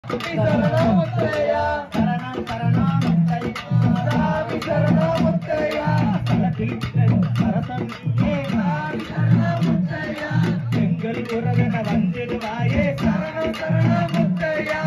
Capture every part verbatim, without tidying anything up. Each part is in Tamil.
சரணமுத்தையா சரணம் சரணம் சாமி சரணமுத்தையா அரசன் சாமி சரணமுத்தையா எங்கள் உறவென வந்திடுவாயே சரணம் சரணமுத்தையா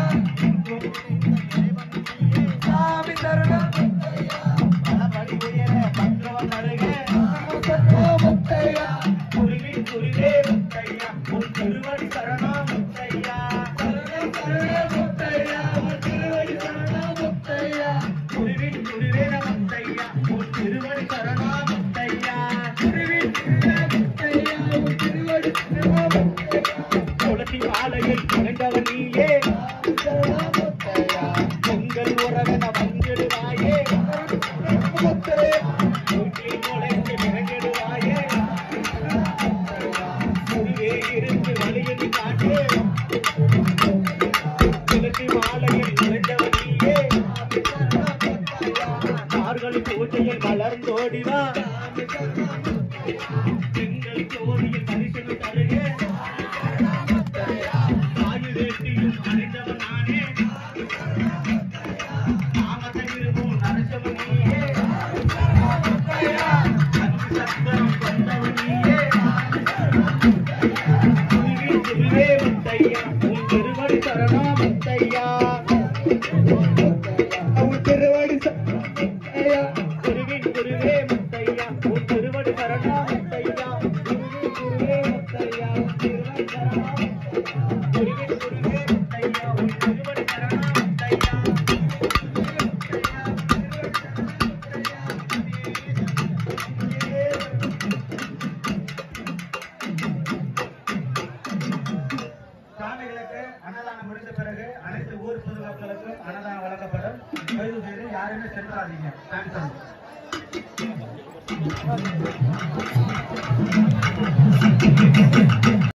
சாமி சரணமுத்தையா பலபடி உயர பற்றவன் அருகே சரணமுத்தையா குருவி குருவே முத்தையா உன் திருவடி சரணமுத்தையா சரணம் சரணமுத்தையா உன் திருவடி சரணமுத்தையா குருவி குருவே முத்தையா உன் திருவடி சரணமுத்தையா குருவி குருவே முத்தையா உன் திருவடி சரணமுத்தையா துளசி மாலையில் பிறந்தவன் நீயே சரணமுத்தையா எங்கள் உறவென வந்திடுவாயே சரணமுத்தையா வீட்டில் நுழைந்து பிறங்கிடுவாயே குருவே இருந்து வழியில் காட்டு துளசி மாலையில் நுழைந்தவன் நீயே மார்கழி பூஜையில் வளர்ந்தோடிவா எங்கள் ஜோதியில் தரிசனம் தருக தாயு வேட்டியும் அணிந்தவன் நானே நாமதகிருவும் நரசவன் நீயே அன்பு சக்கரம் கொண்டவன் நீயே குருவி குருவே முத்தையா உன் திருவடி சரணம் முத்தையா உன் திருவடி சரணமுத்தையா குருவின் குருவே முத்தையா உன் திருவடி சரணம் முத்தையா குருவி குருவே முத்தையா உன் திருவடி சரணம் குருவின் குருவே முத்தையா உன் திருவடி சரணம் முத்தையா சாமிகளுக்கு அன்னதானம் முடிந்த பிறகு அனைத்து ஊர் பொதுமக்களுக்கு அன்னதானம் வழங்கப்படும். தயவு செய்து யாருமே சென்றாதீங்க.